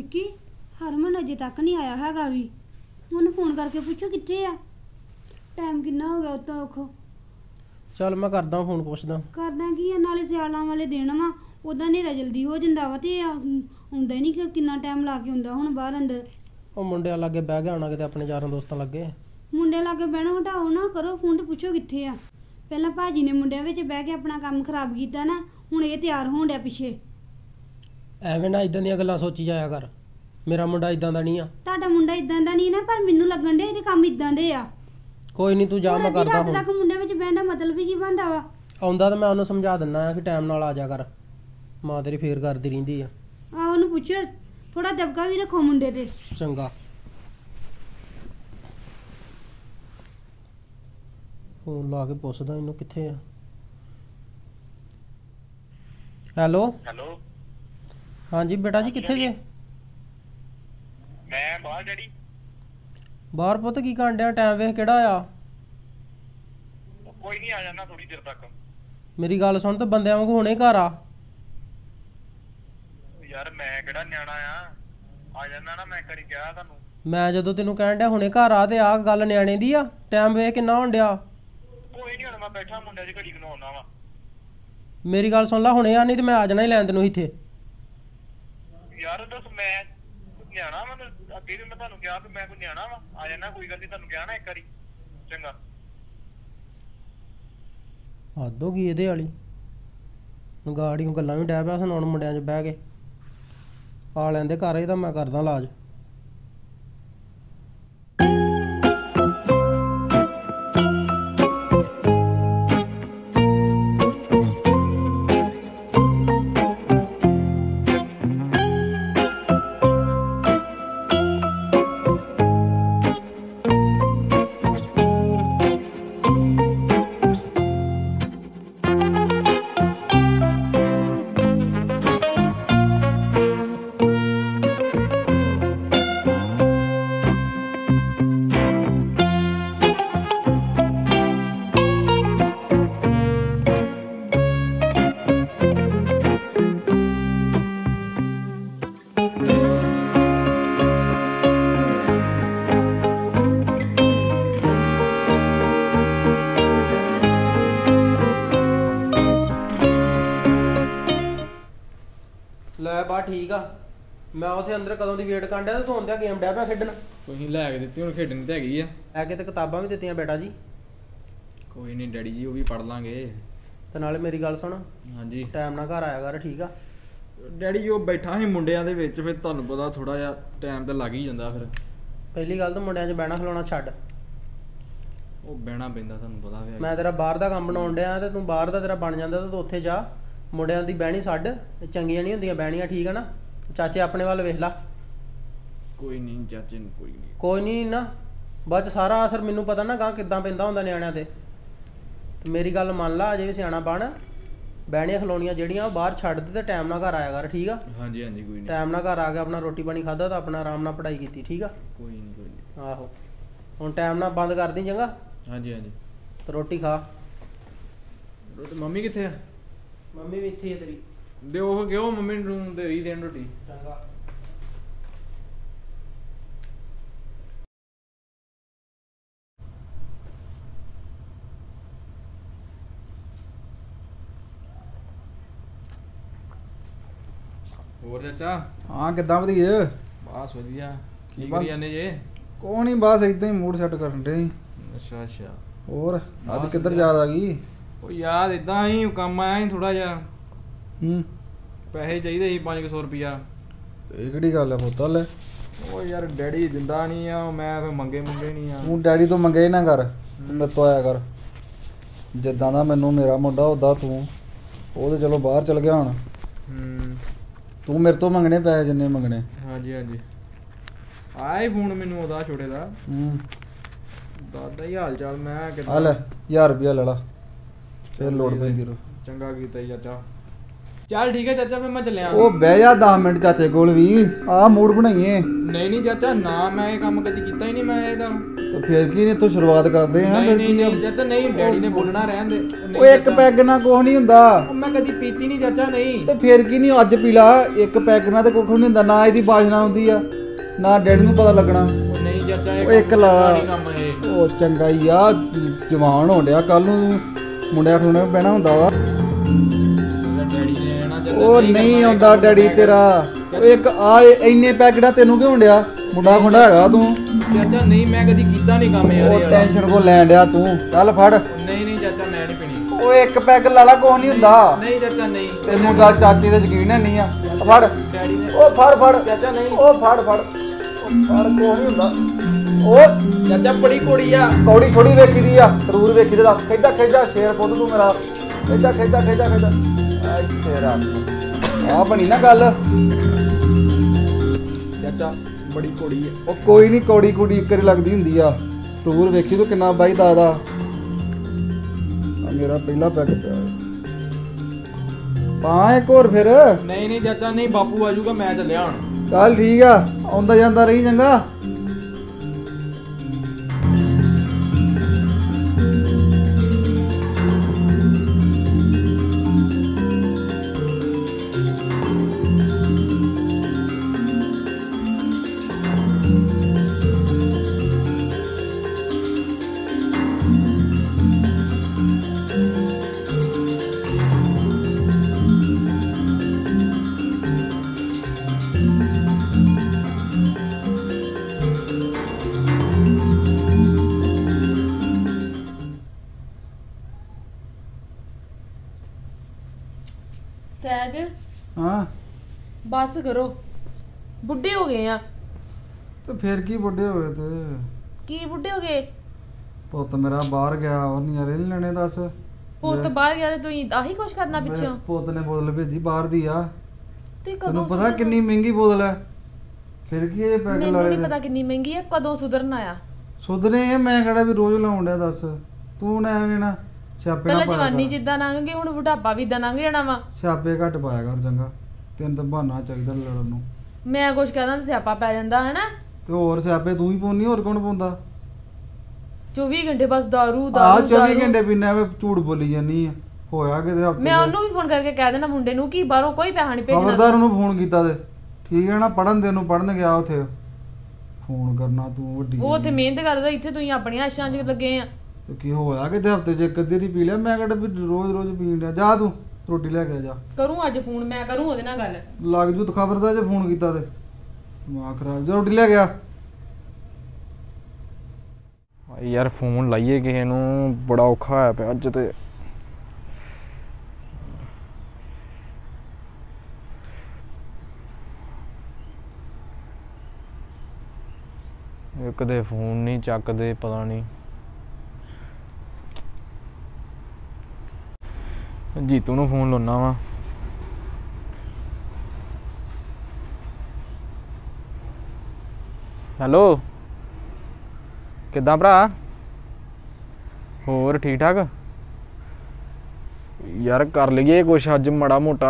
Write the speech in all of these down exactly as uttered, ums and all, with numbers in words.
ਵਿੱਕੀ ਹਰਮਨ ਅਜੇ ਤੱਕ ਨਹੀਂ ਆਇਆ ਹੈਗਾ ਵੀ। ਉਹਨੂੰ ਫੋਨ ਕਰਕੇ ਪੁੱਛੋ ਕਿੱਥੇ ਆ। ਟਾਈਮ ਕਿੰਨਾ ਹੋ ਗਿਆ ਉਤੋਂ ਔਖੋ। ਚੱਲ ਮੈਂ ਕਰਦਾ ਫੋਨ ਪੁੱਛਦਾ। ਕਰਦਾ ਕੀ ਆ, ਨਾਲੇ ਸਿਆਲਾਂ ਵਾਲੇ ਦਿਨ ਵਾ, ਉਦਾਂ ਹਨੇਰਾ ਜਲਦੀ ਹੋ ਜਾਂਦਾ ਵਾ ਤੇ ਹੁੰਦਾ ਨਹੀਂ ਕਿ ਕਿੰਨਾ ਟਾਈਮ ਲਾ ਕੇ ਹੁੰਦਾ ਹੁਣ ਬਾਹਰ ਅੰਦਰ। ਉਹ ਮੁੰਡਿਆਂ ਲਾਗੇ ਬਹਿ ਗਿਆ ਹੋਣਾ ਕਿਤੇ ਆਪਣੇ ਯਾਰਾਂ ਦੋਸਤਾਂ ਲੱਗੇ। ਮੁੰਡੇ ਲਾਗੇ ਬਹਿਣਾ ਹਟਾਓ ਨਾ ਕਰੋ, ਫੋਨ ਤੇ ਪੁੱਛੋ ਕਿੱਥੇ ਆ। ਪਹਿਲਾਂ ਭਾਜੀ ਨੇ ਮੁੰਡਿਆਂ ਵਿੱਚ ਬਹਿ ਕੇ ਆਪਣਾ ਕੰਮ ਖਰਾਬ ਕੀਤਾ ਨਾ, ਹੁਣ ਇਹ ਤਿਆਰ ਹੋਣ ਡਿਆ ਪਿੱਛੇ। ਐਵੇਂ ਨਾ ਇਦਾਂ ਦੀਆਂ ਗੱਲਾਂ ਸੋਚੀ ਜਾਇਆ ਕਰ, ਮੇਰਾ ਮੁੰਡਾ ਇਦਾਂ ਦਾ ਨਹੀਂ ਆ। ਤੁਹਾਡਾ ਮੁੰਡਾ ਇਦਾਂ ਦਾ ਨਹੀਂ ਨਾ, ਪਰ ਮੈਨੂੰ ਲੱਗਣ ਡਿਆ ਇਹਦੇ ਕੰਮ ਇਦਾਂ ਦੇ ਆ। ਕੋਈ ਨਹੀਂ ਤੂੰ ਜਾ, ਮੈਂ ਕਰਦਾ ਹੁਣ ਰਾਤ ਤੱਕ ਮੁੰਡਿਆਂ ਵਿੱਚ ਬਹਿਣ ਦਾ ਮਤਲਬ ਹੀ ਕੀ ਬਣਦਾ ਵਾ। ਆਉਂਦਾ ਤਾਂ ਮੈਂ ਉਹਨੂੰ ਸਮਝਾ ਦਿੰਦਾ ਆ ਕਿ ਟਾਈਮ ਨਾਲ ਆ ਜਾ ਕਰ, ਮਾਂ ਤੇਰੀ ਫੇਰ ਕਰਦੀ ਰਹਿੰਦੀ ਆ। ਆ ਉਹਨੂੰ ਪੁੱਛੋ, ਥੋੜਾ ਦਬਕਾ ਵੀ ਰੱਖੋ ਮੁੰਡੇ ਤੇ। ਚੰਗਾ ਫੋਨ ਲਾ ਕੇ ਪੁੱਛਦਾ ਇਹਨੂੰ ਕਿੱਥੇ ਆ। ਹੈਲੋ ਹੈਲੋ ਹਾਂਜੀ ਬੇਟਾ ਜੀ ਕਿੱਥੇ ਜੇ? ਮੈਂ ਬਾਹਰ ਡੈਡੀ। ਬਾਹਰ ਪੁੱਤ ਕੀ ਕਰਨ ਡਿਆ? ਟਾਈਮ ਵੇਖ ਕਿਹੜਾ ਆ। ਕੋਈ ਨਹੀਂ ਆ ਜਾਣਾ ਥੋੜੀ ਦੇਰ ਤੱਕ। ਮੇਰੀ ਗੱਲ ਸੁਣ ਤੇ ਬੰਦਿਆਂ ਵਾਂਗੂ ਹੁਣੇ ਘਰ ਆ। ਯਾਰ ਮੈਂ ਕਿਹੜਾ ਨਿਆਣਾ ਆ, ਆ ਜਾਣਾ ਨਾ, ਮੈਂ ਕਰੀ ਕਿਹਾ ਤੁਹਾਨੂੰ। ਮੈਂ ਜਦੋਂ ਤੈਨੂੰ ਕਹਿਣ ਡਿਆ ਹੁਣੇ ਘਰ ਆ ਤੇ ਆਹ ਗੱਲ ਨਿਆਣੇ ਦੀ ਆ। ਟਾਈਮ ਵੇਖ ਕਿੰਨਾ ਹੋਣ ਡਿਆ। ਕੋਈ ਨਹੀਂ ਹੁਣ ਮੈਂ ਬੈਠਾ ਮੁੰਡਿਆਂ ਦੀ ਘੜੀ ਬਣਾਉਣਾ ਵਾ। ਮੇਰੀ ਗੱਲ ਸੁਣ ਲੈ ਹੁਣੇ ਆ, ਨਹੀਂ ਤੇ ਮੈਂ ਆ ਜਾਣਾ ਹੀ ਲੈਣ ਤੈਨੂੰ ਇੱਥੇ। ਯਾਰ ਦੱਸ ਮੈਂ ਨਿਆਣਾ ਵਾ, ਅੱਗੇ ਵੀ ਮੈਂ ਤੁਹਾਨੂੰ ਕਿਹਾ ਕਿ ਮੈਂ ਕੋਈ ਨਿਆਣਾ ਵਾ, ਆ ਜਾਣਾ ਕੋਈ ਗੱਲ ਨਹੀਂ, ਤੁਹਾਨੂੰ ਕਿਹਾ ਨਾ ਇੱਕ ਵਾਰੀ। ਚੰਗਾ ਹੱਦ ਹੋ ਗਈ ਇਹਦੇ ਵਾਲੀ, ਗਾੜੀਆਂ ਗੱਲਾਂ ਵੀ ਡੈ ਪਿਆ ਸੁਣਾਉਣ ਮੁੰਡਿਆਂ 'ਚ ਬਹਿ ਕੇ। ਆ ਲੈਂਦੇ ਘਰ ਇਹਦਾ ਮੈਂ ਕਰਦਾ ਇਲਾਜ। ਲੈ ਬਾ ਠੀਕ ਆ, ਮੈਂ ਉੱਥੇ ਅੰਦਰ ਕਦੋਂ ਦੀ ਵੇਟ ਕਰਨ ਡਿਆ ਤੇ ਤੂੰ ਆਉਂਦਿਆਂ ਗੇਮ ਡਿਆ ਪਿਆ ਖੇਡਣ। ਤੁਸੀਂ ਲੈ ਕੇ ਦਿੱਤੀ, ਹੁਣ ਖੇਡਣੀ ਤੇ ਹੈਗੀ ਆ। ਲੈ ਕੇ ਤੇ ਕਿਤਾਬਾਂ ਵੀ ਦਿੱਤੀਆਂ ਬੇਟਾ ਜੀ। ਕੋਈ ਨਹੀਂ ਡੈਡੀ ਜੀ, ਉਹ ਵੀ ਪੜ੍ਹ ਲਾਂਗੇ। ਤੇ ਨਾਲੇ ਮੇਰੀ ਗੱਲ ਸੁਣ, ਹਾਂਜੀ ਟਾਈਮ ਨਾਲ ਘਰ ਆਇਆ ਕਰ, ਠੀਕ ਆ? ਡੈਡੀ ਜੀ ਉਹ ਬੈਠਾ ਸੀ ਮੁੰਡਿਆਂ ਦੇ ਵਿੱਚ, ਫਿਰ ਤੁਹਾਨੂੰ ਪਤਾ ਥੋੜਾ ਜਿਹਾ ਟਾਈਮ ਤੇ ਲੱਗ ਹੀ ਜਾਂਦਾ। ਫਿਰ ਪਹਿਲੀ ਗੱਲ ਤਾਂ ਮੁੰਡਿਆਂ 'ਚ ਬਹਿਣਾ ਖਲੋਣਾ ਛੱਡ। ਉਹ ਬਹਿਣਾ ਪੈਂਦਾ, ਤੁਹਾਨੂੰ ਪਤਾ ਵੀ। ਮੈਂ ਤੇਰਾ ਬਾਹਰ ਦਾ ਕੰਮ ਬਣਾਉਣ ਡਿਆ ਤੇ ਤੂੰ ਬਾਹਰ ਦਾ ਤੇਰਾ ਬਣ ਜਾਂਦਾ ਤਾਂ ਤੂੰ ਉੱਥੇ ਜਾ। ਮੁੰਡਿਆਂ ਦੀ ਬਹਿਣੀ ਛੱਡ, ਇਹ ਚੰਗੀਆਂ ਨਹੀਂ ਹੁੰਦੀਆਂ ਬਹਿਣੀਆਂ, ਠੀਕ ਆ ਨਾ? ਚਾਚੇ ਆਪਣੇ ਵੱਲ ਵੇਖ ਲਾ। ਕੋਈ ਨਹੀਂ ਚਾਚੇ ਨੂੰ ਕੋਈ ਨਹੀਂ। ਕੋਈ ਨਹੀਂ ਨਾ, ਬਾਅਦ 'ਚ ਸਾਰਾ ਅਸਰ ਮੈਨੂੰ ਪਤਾ ਨਾ ਗਾਂ ਕਿੱਦਾਂ ਪੈਂਦਾ ਹੁੰਦਾ ਨਿਆਣਿਆਂ ਤੇ। ਮੇਰੀ ਗੱਲ ਮੰਨ ਲਾ, ਅਜੇ ਵੀ ਸਿਆਣਾ ਬਣ। ਬਹਿਣੀਆਂ ਖਲੋਣੀਆਂ ਜਿਹੜੀਆਂ ਉਹ ਬਾਹਰ ਛੱਡ ਦੇ ਤੇ ਟਾਈਮ ਨਾਲ ਘਰ ਆਇਆ ਕਰ, ਠੀਕ ਆ? ਹਾਂਜੀ ਹਾਂਜੀ ਕੋਈ ਨਹੀਂ। ਟਾਈਮ ਨਾਲ ਘਰ ਆ ਕੇ ਆਪਣਾ ਰੋਟੀ ਪਾਣੀ ਖਾਧਾ ਤਾਂ ਆਪਣਾ ਆਰਾਮ ਨਾਲ ਪੜ੍ਹਾਈ ਕੀਤੀ, ਠੀਕ ਆ? ਕੋਈ ਨਹੀਂ ਕੋਈ ਨਹੀਂ। ਆਹੋ ਹੁਣ ਟਾਈਮ ਨਾਲ ਬੰਦ ਕਰ ਦੀ ਚੰਗਾ? ਹਾਂਜੀ ਹਾਂਜੀ। ਤੇ ਰੋਟੀ ਖਾ। ਰੋਟੀ ਮੰਮੀ ਕਿੱਥੇ ਆ? ਮੰਮੀ ਵੀ ਇੱਥੇ ਹੈ ਤੇਰੀ। ਦਿਓ ਉਹ ਕਿਉਂ ਮੰਮੀ ਨੂੰ ਦੇ ਹੀ ਦੇਣ ਰੋਟੀ। ਚੰਗਾ ਹੋਰ ਚਾਚਾ? ਹਾਂ ਕਿੱਦਾਂ ਵਧੀਆ? ਬਸ ਵਧੀਆ। ਕੀ ਬਣ- ਕਰੀ ਜਾਂਦੇ ਜੇ? ਕੋਈ ਨਹੀਂ, ਬਸ ਇਦਾਂ ਹੀ ਮੂਡ ਸੈੱਟ ਕਰਨ ਦੇ। ਅੱਛਾ ਅੱਛਾ। ਹੋਰ ਅੱਜ ਬਸ ਕਿੱਧਰ ਵਧੀਆ। ਯਾਦ ਆ ਗਈ? ਉਹ ਯਾਦ ਇਦਾਂ ਹੀ ਕੰਮ ਆਇਆ ਸੀ ਥੋੜਾ ਜਿਹਾ, ਹੂੰ ਪੈਸੇ ਚਾਹੀਦੇ ਸੀ ਪੰਜ ਸੌ ਰੁਪਿਆ। ਤੇ ਇਹ ਕਿਹੜੀ ਗੱਲ ਹੈ ਪੁੱਤ? ਲੈ ਉਹ ਯਾਰ ਡੈਡੀ ਦਿੰਦਾ ਨਹੀਂ ਆ, ਮੈਂ ਫਿਰ ਮੰਗੇ ਮੁੰਗੇ ਨਹੀਂ ਆ। ਤੂੰ ਡੈਡੀ ਤੋਂ ਮੰਗੇ ਨਾ ਕਰ, ਮੇਰੇ ਤੋਂ ਆਇਆ ਕਰ। ਜਿੱਦਾਂ ਦਾ ਮੈਨੂੰ ਮੇਰਾ ਮੁੰਡਾ ਉੱਦਾਂ ਤੂੰ। ਉਹ ਤੇ ਚਲੋ ਬਾਹਰ ਚਲ ਗਿਆ ਹੁਣ। ਹੂੰ ਤੂੰ ਮੇਰੇ ਤੋਂ ਮੰਗਣੇ ਪੈਸੇ ਜਿੰਨੇ ਮੰਗਣੇ। ਹਾਂਜੀ ਹਾਂਜੀ। ਆਇਆ ਫੋਨ ਮੈਨੂੰ ਉਹਦਾ ਛੋਟੇ ਦਾ। ਹੂੰ ਦਾਦਾ ਹੀ ਹਾਲ ਚਾਲ। ਮੈਂ ਆ ਕਿੱਦਾਂ? ਲੈ ਹਜ਼ਾਰ ਰੁਪਇਆ ਲੈ ਲਾ, ਫਿਰ ਲੋੜ ਪੈਂਦੀ ਰੋ। ਚੰਗਾ ਕੀਤਾ ਜੀ ਚਾਚਾ। ਚੱਲ ਠੀਕ ਹੈ ਚਾਚਾ ਫਿਰ ਮੈਂ ਚੱਲਿਆ। ਉਹ ਬਹਿ ਜਾ ਦਸ ਮਿੰਟ ਚਾਚੇ ਕੋਲ ਵੀ, ਆਹ ਮੂਡ ਬਣਾਈਏ। ਨਹੀਂ ਨਹੀਂ ਚਾਚਾ ਨਾ, ਮੈਂ ਇਹ ਕੰਮ ਕਦੀ ਕੀਤਾ ਹੀ ਨਹੀਂ ਮੈਂ ਇਹਦਾ। ਤੇ ਫਿਰ ਕੀ ਨੇ ਇੱਥੋਂ ਸ਼ੁਰੂਆਤ ਕਰਦੇ ਆ, ਫਿਰ ਕੀ ਆ। ਚਾਚਾ ਨਹੀਂ, ਡੈਡੀ ਨੇ ਬੋਲਣਾ ਰਹਿਣ ਦੇ। ਉਹ ਇੱਕ ਪੈਗ ਨਾਲ ਕੁਛ ਨਹੀਂ ਹੁੰਦਾ। ਉਹ ਮੈਂ ਕਦੀ ਪੀਤੀ ਨਹੀਂ ਚਾਚਾ। ਨਹੀਂ ਤੇ ਫਿਰ ਕੀ ਨਹੀਂ, ਅੱਜ ਪੀ ਲਾ। ਇੱਕ ਪੈਗ ਨਾਲ ਤੇ ਕੁਛ ਨਹੀਂ ਹੁੰਦਾ, ਨਾ ਇਹਦੀ ਬਾਸ਼ਨਾ ਹੁੰਦੀ ਆ ਨਾ ਡੈਡੀ ਨੂੰ ਪਤਾ ਲੱਗਣਾ। ਉਹ ਨਹੀਂ ਚਾਚਾ ਇਹ ਉਹ ਇੱਕ ਲਾ ਕੰਮ ਇਹ। ਉਹ ਚੰਗਾ ਹੀ ਆ, ਜਵਾਨ ਹੋਣ ਡਿਆ, ਕੱਲ ਨੂੰ ਮੁੰਡਿਆਂ ਖਲੋਣੇ ਬਹਿਣਾ ਹੁੰਦਾ ਵਾ। ਡੈਡੀ ਨੇ ਆਣਾ ਚਾਚਾ। ਉਹ ਨਹੀਂ ਆਉਂਦਾ ਡੈਡੀ ਤੇਰਾ। ਉਹ ਇੱਕ ਆ ਇੰਨੇ ਪੈਕਟਾ ਤੈਨੂੰ ਕਿਉਂ ਡਿਆ, ਮੁੰਡਾ ਖੁੰਡਾ ਹੈਗਾ ਤੂੰ। ਚਾਚਾ ਨਹੀਂ, ਮੈਂ ਕਦੀ ਕੀਤਾ ਨਹੀਂ ਕੰਮ ਯਾਰ। ਉਹ ਟੈਨਸ਼ਨ ਕੋ ਲੈਣ ਡਿਆ ਤੂੰ, ਚੱਲ ਫੜ। ਨਹੀਂ ਨਹੀਂ ਚਾਚਾ ਮੈਂ ਨਹੀਂ ਪੀਣੀ। ਉਹ ਇੱਕ ਪੈਗ ਲਾਲਾ ਕੁਛ ਨਹੀਂ ਹੁੰਦਾ। ਨਹੀਂ ਚਾਚਾ ਨਹੀਂ, ਤੈਨੂੰ ਦਾ ਚਾਚੇ ਦੇ ਯਕੀਨ ਹੈ ਨਹੀਂ ਆ। ਫੜ ਡੈਡੀ ਨੇ। ਉਹ ਫੜ ਫੜ ਚਾਚਾ ਨਹੀਂ। ਉਹ ਫੜ ਫੜ ਉਹ ਫੜ ਕੁਛ ਨਹੀਂ ਹੁੰਦਾ। ਉਹ ਚਾਚਾ ਬੜੀ ਕੋੜੀ ਆ। ਕੌੜੀ ਥੋੜੀ ਵੇਖੀ ਦੀ ਆ, ਸਰੂਰ ਵੇਖੀ ਦੇ ਦਾ। ਖੇਡਾ ਖੇਡਾ ਸ਼ੇਰ ਪੁੱਤ ਤੂੰ ਮੇਰਾ। ਖੇਡਾ ਖੇਡਾ ਖੇਡਾ ਖੇਡਾ ਇੱਥੇ ਰੱਖ। ਆ ਬਣੀ ਨਾ ਗੱਲ। ਚਾਚਾ ਬੜੀ ਕੋੜੀ ਆ। ਉਹ ਕੋਈ ਨਹੀਂ, ਕੌੜੀ ਕੁੜੀ ਇੱਕ ਵਾਰੀ ਲੱਗਦੀ ਹੁੰਦੀ ਆ। ਸਰੂਰ ਵੇਖੀ ਤੂੰ ਕਿੰਨਾ ਬਾਈ ਦਾਦਾ। ਆ ਮੇਰਾ ਪਹਿਲਾ ਪੈਕ ਪਿਆ ਪਾ ਇੱਕ ਹੋਰ ਫਿਰ। ਨਹੀਂ ਨਹੀਂ ਚਾਚਾ ਨਹੀਂ, ਬਾਪੂ ਆ ਜਾਊਗਾ, ਮੈਂ ਚੱਲਿਆ ਹੁਣ। ਚੱਲ ਠੀਕ ਆ, ਆਉਂਦਾ ਜਾਂਦਾ ਰਹੀ ਚੰਗਾ। ਸਹਿਜ ਹਾਂ ਬਸ ਕਰੋ, ਬੁੱਢੇ ਹੋ ਗਏ ਆ। ਤੇ ਫਿਰ ਕੀ ਬੁੱਢੇ ਹੋਏ ਤੇ। ਕੀ ਬੁੱਢੇ ਹੋ ਗਏ? ਪੁੱਤ ਮੇਰਾ ਬਾਹਰ ਗਿਆ, ਉਹ ਨਜ਼ਾਰੇ ਨੀ ਲੈਣੇ ਦੱਸ। ਪੁੱਤ ਬਾਹਰ ਗਿਆ ਤੇ ਤੁਸੀਂ ਆਹੀ ਕੁਛ ਕਰਨਾ ਪਿੱਛੋਂ? ਪੁੱਤ ਨੇ ਬੋਤਲ ਭੇਜੀ ਬਾਹਰ ਦੀ ਆ। ਤੁਸੀਂ ਤੈਨੂੰ ਕਦੋਂ ਪਤਾ ਕਿੰਨੀ ਮਹਿੰਗੀ ਬੋਤਲ ਹੈ। ਫਿਰ ਕੀ ਇਹ ਪੈਗ ਮੈਨੂੰ ਲਾਲੇ ਨਹੀਂ ਦੇ ਪਤਾ ਕਿੰਨੀ ਮਹਿੰਗੀ ਆ, ਕਦੋਂ ਸੁਧਰਨਾ ਆ। ਸੁਧਨੇ ਆ, ਮੈਂ ਕਿਹੜਾ ਵੀ ਰੋਜ਼ ਲਾਉਣ ਡਿਆ ਦੱਸ। ਤੂੰ ਨਾ ਐਵੇਂ ਨਾ ਸਿਆਪੇ ਨਾ ਪਹਿਲਾਂ ਪਾਇਆ ਜਵਾਨੀ ਕਰ। ਜਿੱਦਾਂ ਲੰਘ ਗਈ, ਹੁਣ ਬੁਢਾਪਾ ਵੀ ਇਦਾਂ ਲੰਘ ਜਾਣਾ ਵਾ। ਸਿਆਪੇ ਘੱਟ ਪਾਇਆ ਕਰ ਚੰਗਾ। ਤੈਨੂੰ ਤਾਂ ਬਹਾਨਾ ਚਾਹੀਦਾ ਲੜਨ ਨੂੰ। ਮੈਂ ਕੁਛ ਕਹਦਾ ਤਾਂ ਸਿਆਪਾ ਪੈ ਜਾਂਦਾ ਹੈ ਨਾ। ਤੇ ਹੋਰ ਸਿਆਪੇ ਤੂੰ ਹੀ ਪਾਉਣੀ, ਹੋਰ ਕੌਣ ਪਾਉਂਦਾ। ਚੌਵੀ ਘੰਟੇ ਬਸ ਦਾਰੂ ਆ ਦਾਰੂ ਚੌਵੀ ਘੰਟੇ ਪੀਣਾ, ਐਵੇਂ ਝੂਠ ਬੋਲੀ ਜਾਨੀ ਆ। ਹੋਇਆ ਕਿਤੇ ਹਫਤੇ ਮੈਂ ਉਹਨੂੰ ਵੀ ਫੋਨ ਕਰਕੇ ਕਹਿ ਦੇਣਾ ਮੁੰਡੇ ਨੂੰ ਕਿ ਬਾਹਰੋਂ ਕੋਈ ਪੈਸਾ ਨਹੀਂ ਭੇਜਣਾ। ਖਬਰਦਾਰ ਉਹਨੂੰ ਫੋਨ ਕੀਤਾ ਤੇ ਠੀਕ ਹੈ ਨਾ। ਪੜਨ ਦੇ ਨੂੰ ਪੜਨ ਗਿਆ ਉੱਥੇ ਫੋਨ ਕਰਨਾ ਤੂੰ ਵੱਡੀ। ਉਹ ਉੱਥੇ ਮਿਹਨਤ ਕਰਦਾ, ਇੱਥੇ ਤੁਸੀਂ ਆਪਣੀਆਂ ਆਸ਼ਾਂ 'ਚ ਲੱਗੇ ਆ। ਤੇ ਕੀ ਹੋਇਆ ਕਿਤੇ ਹਫਤੇ 'ਚ ਇੱਕ ਅੱਧੀ ਵਾਰੀ ਪੀ ਲਿਆ। ਮੈਂ ਕਿਹੜਾ ਵੀ ਰੋਜ਼ ਰੋਜ਼ ਪੀਣ ਡਿਆ। ਜਾ ਤੂੰ ਰੋਟੀ ਲੈ ਕੇ ਆ ਜਾ। ਕਰੂੰ ਅੱਜ ਫੋਨ, ਮੈਂ ਕਰੂੰ ਉਹਦੇ ਨਾਲ ਗੱਲ। ਲੱਗ ਜੂ ਤਾਂ ਖਬਰਦਾਰ ਜੇ ਫੋਨ ਕੀਤਾ ਤੇ ਦਿਮਾਗ ਖਰਾਬ। ਜਾ ਰੋਟੀ ਲੈ ਗਿਆ। ਯਾਰ ਫੋਨ ਲਾਈਏ ਕਿਸੇ ਨੂੰ, ਬੜਾ ਔਖਾ ਹੋਇਆ ਪਿਆ ਅੱਜ ਤੇ। ਇੱਕ ਦੇ ਫੋਨ ਨਹੀਂ ਚੱਕਦੇ, ਪਤਾ ਨਹੀਂ। ਜੀਤੂ ਨੂੰ ਫੋਨ ਲਾਉਣਾ ਵਾ। ਹੈਲੋ ਕਿੱਦਾਂ ਭਰਾ? ਹੋਰ ਠੀਕ ਠਾਕ? ਯਾਰ ਕਰ ਲਈਏ ਕੁਛ ਅੱਜ ਮਾੜਾ ਮੋਟਾ।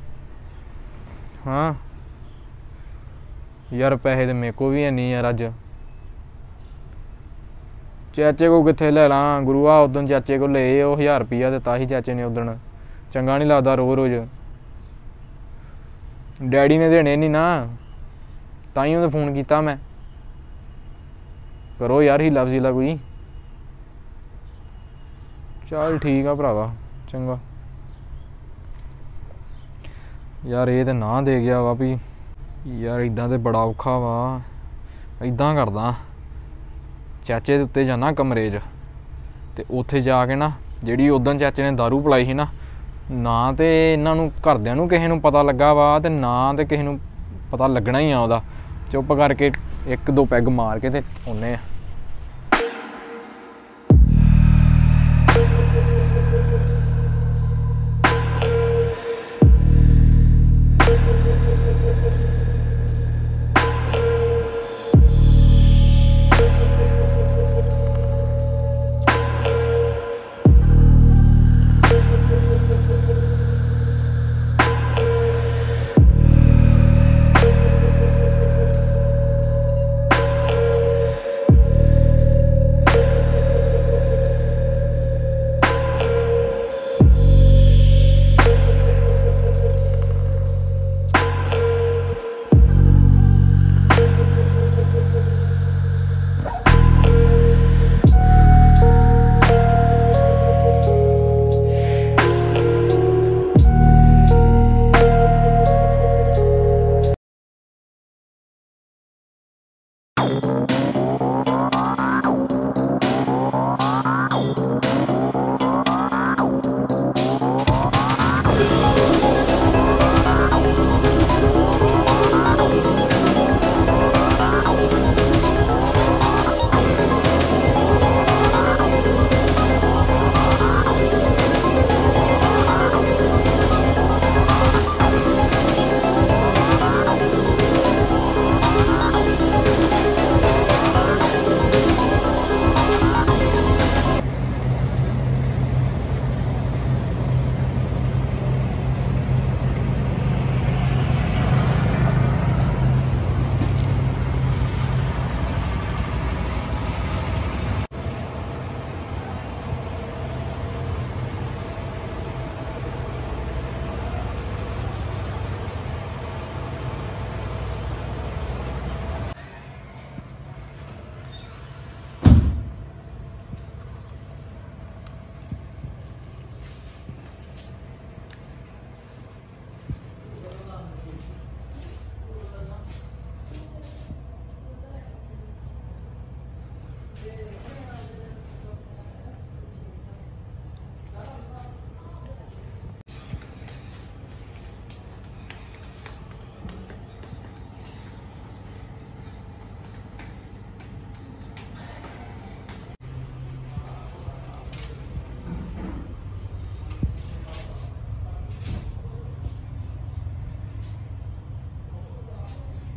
ਹਾਂ ਯਾਰ ਪੈਸੇ ਤੇ ਮੇਰੇ ਕੋ ਵੀ ਨਹੀਂ ਯਾਰ। ਅੱਜ ਚਾਚੇ ਕੋ ਕਿੱਥੇ ਲੈ ਲਾਂ ਗੁਰੂਆ। ਉਦਣ ਚਾਚੇ ਕੋ ਲਏ ਉਹ ਹਜ਼ਾਰ ਰੁਪਈਆ ਦਿੱਤਾ ਸੀ ਚਾਚੇ ਨੇ ਉਦਣ। ਚੰਗਾ ਨਹੀਂ ਲੱਗਦਾ ਰੋਜ਼ ਰੋਜ਼। ਡੈਡੀ ਨੇ ਦੇਣੇ ਨਹੀਂ ਨਾ, ਤਾਂ ਹੀ ਉਹਨੇ ਫੋਨ ਕੀਤਾ ਮੈਂ। ਕਰੋ ਯਾਰ ਹੀਲਾ ਵਸੀਲਾ ਕੋਈ। ਚੱਲ ਠੀਕ ਆ ਭਰਾਵਾ, ਚੰਗਾ। ਯਾਰ ਇਹ ਤਾਂ ਨਾ ਦੇ ਗਿਆ ਵਾ ਵੀ। ਯਾਰ ਇੱਦਾਂ ਤੇ ਬੜਾ ਔਖਾ ਵਾ। ਇੱਦਾਂ ਕਰਦਾ, ਚਾਚੇ ਦੇ ਉੱਤੇ ਜਾਣਾ ਕਮਰੇ 'ਚ ਤੇ ਉੱਥੇ ਜਾ ਕੇ ਨਾ ਜਿਹੜੀ ਉਦੋਂ ਚਾਚੇ ਨੇ ਦਾਰੂ ਪਿਲਾਈ ਸੀ ਨਾ, ਨਾ ਤੇ ਇਹਨਾਂ ਨੂੰ ਘਰਦਿਆਂ ਨੂੰ ਕਿਸੇ ਨੂੰ ਪਤਾ ਲੱਗਾ ਵਾ ਤੇ ਨਾ ਤੇ ਕਿਸੇ ਨੂੰ ਪਤਾ ਲੱਗਣਾ ਹੀ ਆ ਉਹਦਾ। ਚੁੱਪ ਕਰਕੇ ਇੱਕ ਦੋ ਪੈਗ ਮਾਰ ਕੇ ਤੇ ਆਉਂਦੇ ਆ।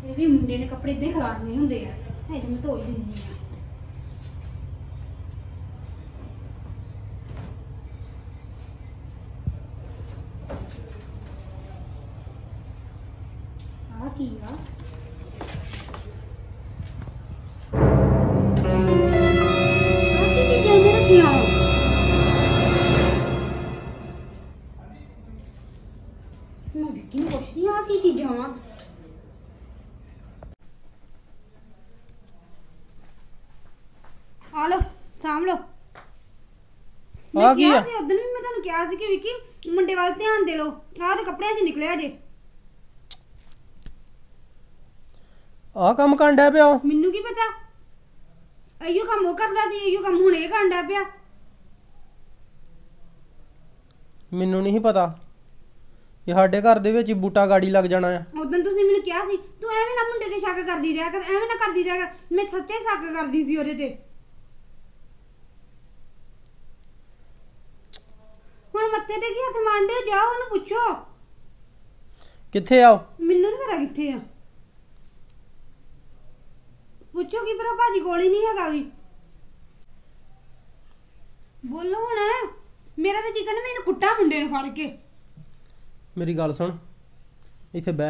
ਇਹ ਵੀ ਮੁੰਡੇ ਨੇ ਕੱਪੜੇ ਇਦਾਂ ਹੀ ਖਿਲਾਰਨੇ ਹੁੰਦੇ ਆ ਇਹ ਤਾਂ ਮੈਂ ਧੋ ਹੀ ਦਿੰਦੀ ਆ ਆ ਕੀ ਆ ਮੈਂ ਵਿੱਕੀ ਨੂੰ ਪੁੱਛਦੀ ਆ ਕੀ ਚੀਜ਼ਾਂ ਆ ਆ ਲੋ ਸਾਂਭ ਲੋ ਆ ਕੀ ਆ ਉਦੋਂ ਵੀ ਮੈਂ ਤੁਹਾਨੂੰ ਕਿਹਾ ਸੀ ਕਿ ਵਿੱਕੀ ਮੁੰਡੇ ਵੱਲ ਧਿਆਨ ਦੇ ਲੋ ਆਹ ਤੇ ਕੱਪੜਿਆਂ 'ਚ ਨਿਕਲਿਆ ਜੇ ਆ ਕੰਮ ਕਰਨ ਡਿਆ ਪਿਆ ਉਹ? ਮੈਨੂੰ ਕੀ ਪਤਾ ਅਈਓ ਕੰਮ ਉਹ ਕਰਦਾ ਸੀ ਅਈਓ ਕੰਮ ਹੁਣ ਇਹ ਕਰਨ ਡਿਆ ਪਿਆ ਮੈਨੂੰ ਨਹੀਂ ਪਤਾ ਇਹ ਸਾਡੇ ਘਰ ਦੇ ਵਿੱਚ ਹੀ ਬੂਟਾ ਗਾੜੀ ਲੱਗ ਜਾਣਾ ਆ ਉਦੋਂ ਤੁਸੀਂ ਮੈਨੂੰ ਕਿਹਾ ਸੀ ਤੂੰ ਐਵੇਂ ਨਾ ਮੁੰਡੇ ਤੇ ਸ਼ੱਕ ਕਰਦੀ ਰਿਹਾ ਕਰ ਐਵੇਂ ਨਾ ਕਰਦੀ ਰਿਹਾ ਕਰ ਮੈਂ ਸੱਚੇ ਸ਼ੱਕ ਕਰਦੀ ਸੀ ਉਹਦੇ ਤੇ ਹੁਣ ਮੱਥੇ ਤੇ ਕੀ ਹੱਥ ਮਾਰਦੇ ਜਾਓ ਉਹਨੂੰ ਪੁੱਛੋ ਕਿੱਥੇ ਆ ਉਹ? ਮੈਨੂੰ ਨਹੀਂ ਪਤਾ ਕਿੱਥੇ ਆ ਪੁੱਛੋ ਕੀ ਪਤਾ ਭਾਜੀ ਕੋਲ ਹੀ ਨਹੀਂ ਹੈਗਾ ਵੀ ਬੋਲੋ ਹੁਣ ਮੇਰਾ ਤਾਂ ਜਿੱਦਾਂ ਮੈਨੂੰ ਕੁੱਟਾ ਮੁੰਡੇ ਨੂੰ ਫੜ ਕੇ ਮੇਰੀ ਗੱਲ ਸੁਣ ਇੱਥੇ ਬਹਿ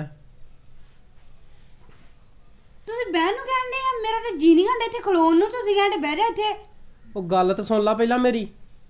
ਤੁਸੀਂ ਬਹਿਣ ਨੂੰ ਕਹਿੰਦੇ ਆ ਮੇਰਾ ਤਾਂ ਜੀ ਨਹੀਂ ਘੰਟੇ ਇੱਥੇ ਖਲੋਣ ਨੂੰ ਤੁਸੀਂ ਕਹਿੰਦੇ ਬਹਿ ਜਾ ਇੱਥੇ ਉਹ ਗੱਲ ਤਾਂ ਸੁਣ ਲੈ ਪਹਿਲਾਂ ਮੇਰੀ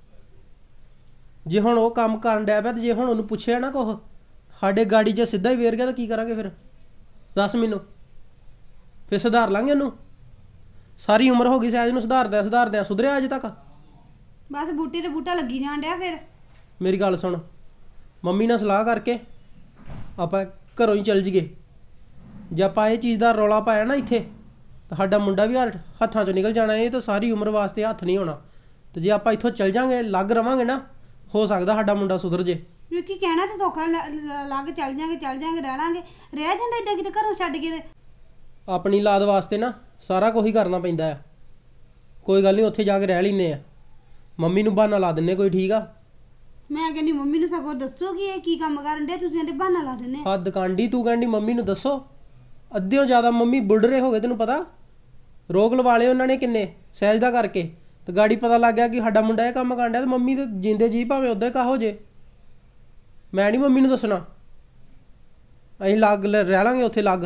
ਜੇ ਹੁਣ ਉਹ ਕੰਮ ਕਰਨ ਡਿਆ ਪਿਆ ਤੇ ਜੇ ਹੁਣ ਉਹਨੂੰ ਪੁੱਛਿਆ ਨਾ ਕੁਛ ਸਾਡੇ ਗਾੜੀ 'ਚ ਸਿੱਧਾ ਹੀ ਵੇਰ ਗਿਆ ਤਾਂ ਕੀ ਕਰਾਂਗੇ ਫਿਰ ਦੱਸ ਮੈਨੂੰ ਫਿਰ ਸੁਧਾਰ ਲਾਂਗੇ ਉਹਨੂੰ ਸਾਰੀ ਉਮਰ ਹੋ ਗਈ ਸਹਿਜ ਨੂੰ ਸੁਧਾਰਦਿਆਂ ਸੁਧਾਰਦਿਆਂ ਸੁਧਰਿਆ ਅਜੇ ਤੱਕ ਬਸ ਬੂਟੇ ਤੇ ਬੂਟਾ ਲੱਗੀ ਜਾਣ ਡਿਆ ਫਿਰ ਮੇਰੀ ਗੱਲ ਸੁਣ ਮੰਮੀ ਨਾਲ ਸਲਾਹ ਕਰਕੇ ਆਪਾਂ ਘਰੋਂ ਹੀ ਚੱਲ ਜੀਏ ਜੇ ਆਪਾਂ ਇਹ ਚੀਜ਼ ਦਾ ਰੌਲਾ ਪਾਇਆ ਨਾ ਇੱਥੇ ਤਾਂ ਸਾਡਾ ਮੁੰਡਾ ਵੀ ਹੱਥ- ਹੱਥਾਂ 'ਚੋਂ ਨਿਕਲ ਜਾਣਾ ਇਹ ਤਾਂ ਸਾਰੀ ਉਮਰ ਵਾਸਤੇ ਹੱਥ ਨਹੀਂ ਹੋਣਾ ਤੇ ਜੇ ਆਪਾਂ ਇੱਥੋਂ ਚੱਲ ਜਾਾਂਗੇ ਲੱਗ ਰਵਾਂਗੇ ਨਾ ਹੋ ਸਕਦਾ ਸਾਡਾ ਮੁੰਡਾ ਸੁਧਰ ਜੇ ਕਿਉਂਕਿ ਕਹਿਣਾ ਤੇ ਸੌਖਾ ਲ- ਲ- ਲੱਗ ਚੱਲ ਜਾਂਗੇ ਚੱਲ ਜਾਂਗੇ ਰਹਿ ਲਾਂਗੇ ਰਹਿ ਜਾਂਦਾ ਏਦਾਂ ਕਿਤੇ ਘਰੋਂ ਛੱਡ ਕੇ ਤੇ ਆਪਣੀ ਲਾਦ ਵਾਸਤੇ ਨਾ ਸਾਰਾ ਕੁਝ ਹੀ ਕਰਨਾ ਪੈਂਦਾ ਆ ਕੋਈ ਗੱਲ ਨਹੀਂ ਉੱਥੇ ਜਾ ਕੇ ਰਹਿ ਲੈਂਦੇ ਆ ਮੰਮੀ ਨੂੰ ਬਹਾਨਾ ਲਾ ਦਿੰਨੇ ਕੋਈ ਠੀਕ ਆ ਮੈਂ ਕਹਿੰਦੀ ਮੰਮੀ ਨੂੰ ਸਗੋਂ ਦੱਸੋ ਕਿ ਇਹ ਕੀ ਕੰਮ ਕਰਨ ਦੇ ਤੁਸੀਂ ਇਹਦੇ ਬਹਾਨਾ ਲਾ ਦਿੰਦੇ ਆ। ਹੱਦ ਕਾਂਡੀ ਤੂੰ ਕਹਿੰਦੀ ਮੰਮੀ ਨੂੰ ਦੱਸੋ ਅੱਧਿਓਂ ਜ਼ਿਆਦਾ ਮੰਮੀ ਬੁੱਢਰੇ ਹੋ ਗਏ ਤੈਨੂੰ ਪਤਾ ਰੋਗ ਲਵਾ ਲਏ ਉਹਨਾਂ ਨੇ ਕਿੰਨੇ ਸਹਿਜ ਦਾ ਕਰਕੇ ਤੇ ਗਾੜੀ ਪਤਾ ਲੱਗ ਗਿਆ ਕਿ ਸਾਡਾ ਮੁੰਡਾ ਇਹ ਕੰਮ ਕਰਨ ਡਿਆ ਤੇ ਮੰਮੀ ਤੇ ਜਿੰਦੇ ਜੀ ਭਾਵੇਂ ਉਦਾਂ ਹੀ ਕਹੋ ਜੇ ਮੈਂ ਨਹੀਂ ਮੰਮੀ ਨੂੰ ਦੱਸਣਾ ਅਸੀਂ ਲੱਗ ਲ- ਰਹਿ ਲਾਂਗੇ ਉੱਥੇ ਲੱਗ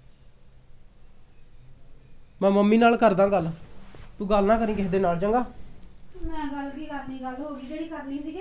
ਮੈਂ ਮੰਮੀ ਨਾਲ ਕਰਦਾ ਗੱਲ ਤੂੰ ਗੱਲ ਨਾ ਕਰੀ ਕਿਸੇ ਦੇ ਨਾਲ ਚੰਗਾ ਮੈਂ ਗੱਲ ਕੀ ਕਰਨੀ ਗੱਲ ਹੋ ਗਈ ਜਿਹੜੀ ਕਰਨੀ ਸੀਗੇ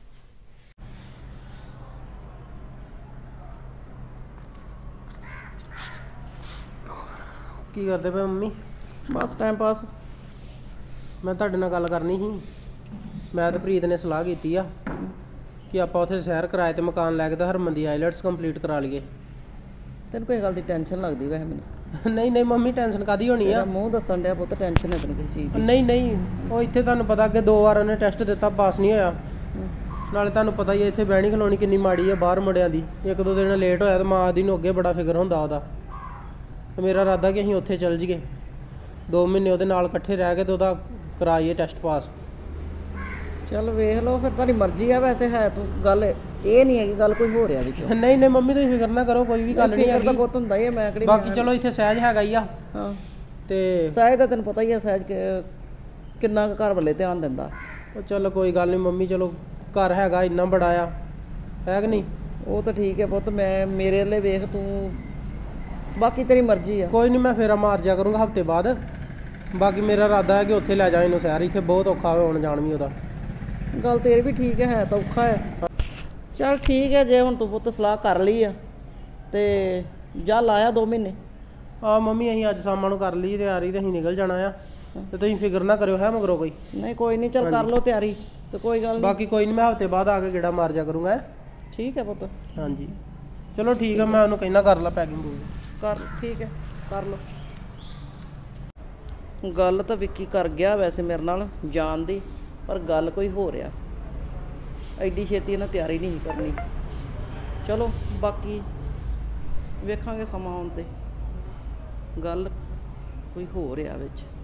ਕੀ ਕਰਦੇ ਪਏ ਮੰਮੀ ਬਸ ਟਾਈਮ ਪਾਸ ਮੈਂ ਤੁਹਾਡੇ ਨਾਲ ਗੱਲ ਕਰਨੀ ਸੀ ਮੈਂ ਤੇ ਪ੍ਰੀਤ ਨੇ ਸਲਾਹ ਕੀਤੀ ਆ ਕਿ ਆਪਾਂ ਉੱਥੇ ਸ਼ਹਿਰ ਕਿਰਾਏ ਤੇ ਮਕਾਨ ਲੈ ਕੇ ਤਾਂ ਹਰਮਨ ਦੀ ਆਈਲੈਟਸ ਕੰਪਲੀਟ ਕਰਾ ਲਈਏ ਤੈਨੂੰ ਕੋਈ ਗੱਲ ਦੀ ਟੈਨਸ਼ਨ ਲੱਗਦੀ ਵੈਸੇ ਮੈਨੂੰ ਨਹੀਂ ਨਹੀਂ ਮੰਮੀ ਟੈਨਸ਼ਨ ਕਾਦੀ ਹੋਣੀ ਆ ਤੇਰਾ ਮੂੰਹ ਦੱਸਣ ਡਿਆ ਪੁੱਤ ਟੈਨਸ਼ਨ ਹੈ ਤੈਨੂੰ ਕਿਸੇ ਚੀਜ਼ ਦੀ ਨਹੀਂ ਨਹੀਂ ਉਹ ਇੱਥੇ ਤੁਹਾਨੂੰ ਪਤਾ ਅੱਗੇ ਦੋ ਵਾਰ ਉਹਨੇ ਟੈਸਟ ਦਿੱਤਾ ਪਾਸ ਨਹੀਂ ਹੋਇਆ ਨਾਲੇ ਤੁਹਾਨੂੰ ਪਤਾ ਹੀ ਹੈ ਇੱਥੇ ਬਹਿਣੀ ਖਲੋਣੀ ਕਿੰਨੀ ਮਾੜੀ ਆ ਬਾਹਰ ਮੁੰਡਿਆਂ ਦੀ ਇੱਕ ਦੋ ਦਿਨ ਲੇਟ ਹੋਇਆ ਤਾਂ ਮਾਂ ਆਦੀ ਨੂੰ ਅੱਗੇ ਬੜਾ ਫਿਕਰ ਹੁੰਦਾ ਉਹਦਾ ਤੇ ਮੇਰਾ ਇਰਾਦਾ ਕਿ ਅਸੀਂ ਉੱਥੇ ਚੱਲ ਜੀਏ ਦੋ ਮਹੀਨੇ ਉਹਦੇ ਨਾਲ ਇਕੱਠੇ ਰਹਿ ਕੇ ਤੇ ਉਹਦਾ ਕਰਾਈਏ ਟੈਸਟ ਪਾਸ ਚੱਲ ਵੇਖ ਲਓ ਫਿਰ ਤੁਹਾਡੀ ਮਰਜ਼ੀ ਆ ਵੈਸੇ ਹੈ ਤੂੰ ਗੱਲ ਇਹ ਨਹੀਂ ਹੈਗੀ ਗੱਲ ਕੋਈ ਹੋ ਰਿਹਾ ਵਿੱਚੋਂ ਨਹੀਂ ਨਹੀਂ ਮੰਮੀ ਤੁਸੀਂ ਫਿਕਰ ਨਾ ਕਰੋ ਕੋਈ ਵੀ ਗੱਲ ਨਹੀਂ ਫਿਕਰ ਤਾਂ ਹੈਗੀ ਪੁੱਤ ਹੁੰਦਾ ਹੀ ਹੈ ਮੈਂ ਕਿਹੜੀ ਬਾਕੀ ਚਲੋ ਇੱਥੇ ਸਹਿਜ ਹੈਗਾ ਹੀ ਆ ਹਾਂ ਤੇ ਸਹਿਜ ਦਾ ਤੈਨੂੰ ਪਤਾ ਹੀ ਹੈ ਸਹਿਜ ਕਿ ਕਿੰਨਾ ਕੁ ਘਰ ਵੱਲੇ ਧਿਆਨ ਦਿੰਦਾ ਉਹ ਚਲੋ ਕੋਈ ਗੱਲ ਨਹੀਂ ਮੰਮੀ ਚਲੋ ਘਰ ਹੈਗਾ ਇੰਨਾ ਬੜਾ ਆ ਹੈ ਕਿ ਨਹੀਂ ਉਹ ਤਾਂ ਠੀਕ ਹੈ ਪੁੱਤ ਮੈਂ ਮੇਰੇ ਲਈ ਵੇਖ ਤੂੰ ਬਾਕੀ ਤੇਰੀ ਮਰਜ਼ੀ ਆ ਕੋਈ ਨਹੀਂ ਮੈਂ ਫੇਰਾ ਮਾਰ ਜਾ ਕਰੂੰਗਾ ਹਫਤੇ ਬਾਅਦ ਬਾਕੀ ਮੇਰਾ ਇਰਾਦਾ ਹੈ ਕਿ ਉੱਥੇ ਲੈ ਜਾ ਇਹਨੂੰ ਸ਼ਹਿਰ ਇੱਥੇ ਬਹੁਤ ਔਖਾ ਹੋਇਆ ਆਉਣ ਜਾਣ ਵੀ ਉਹਦਾ ਗੱਲ ਤੇਰੀ ਵੀ ਠੀਕ ਹੈ ਹੈ ਤਾਂ ਔਖਾ ਹੈ ਚੱਲ ਠੀਕ ਹੈ ਜੇ ਹੁਣ ਤੂੰ ਪੁੱਤ ਸਲਾਹ ਕਰ ਲਈ ਆ ਤੇ ਜਾ ਲਾਇਆ ਦੋ ਮਹੀਨੇ ਆ ਮੰਮੀ ਅਸੀਂ ਅੱਜ ਸ਼ਾਮਾਂ ਨੂੰ ਕਰ ਲਈ ਤਿਆਰੀ ਤੇ ਅਸੀਂ ਨਿਕਲ ਜਾਣਾ ਆ ਤੇ ਤੁਸੀਂ ਫਿਕਰ ਨਾ ਕਰਿਓ ਹੈ ਮਗਰੋਂ ਕੋਈ ਨਹੀਂ ਕੋਈ ਨਹੀਂ ਚੱਲ ਕਰ ਲਓ ਤਿਆਰੀ ਤੇ ਕੋਈ ਗੱਲ ਨਹੀਂ ਬਾਕੀ ਕੋਈ ਨਹੀਂ ਮੈਂ ਹਫਤੇ ਬਾਅਦ ਆ ਕੇ ਗੇੜਾ ਮਾਰ ਜਾ ਕਰੂੰਗਾ ਹੈਂ। ਠੀਕ ਹੈ ਪੁੱਤ ਹਾਂਜੀ ਚਲੋ ਠੀਕ ਆ ਮੈਂ ਉਹਨੂੰ ਕਹਿਣਾ ਕਰ ਲਾ ਪੈਕਿੰਗ ਪੂਰੀ ਕਰ ਠੀਕ ਹੈ ਕਰ ਲਓ ਗੱਲ ਤਾਂ ਵਿੱਕੀ ਕਰ ਗਿਆ ਵੈਸੇ ਮੇਰੇ ਨਾਲ ਜਾਣ ਦੀ ਪਰ ਗੱਲ ਕੋਈ ਹੋ ਰਿਹਾ ਐਡੀ ਛੇਤੀ ਇਹਨਾਂ ਤਿਆਰੀ ਨਹੀਂ ਕਰਨੀ ਚਲੋ ਬਾਕੀ ਵੇਖਾਂਗੇ ਸਮਾਂ ਆਉਣ ਤੇ ਗੱਲ ਕੋਈ ਹੋ ਰਿਹਾ ਵਿੱਚ